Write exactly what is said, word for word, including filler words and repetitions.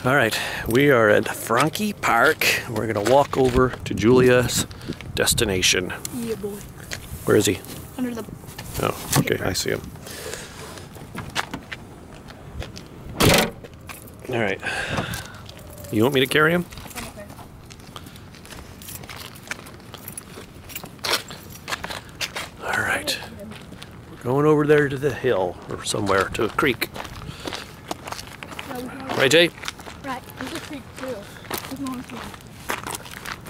All right, we are at Franke Park. We're gonna walk over to Julia's destination. Yeah, boy. Where is he? Under the... Oh, okay, I see him. All right. You want me to carry him? Okay. All right. We're going over there to the hill or somewhere, to a creek. No, we can- Right, Jay? Right, there's a creek too. There's one too.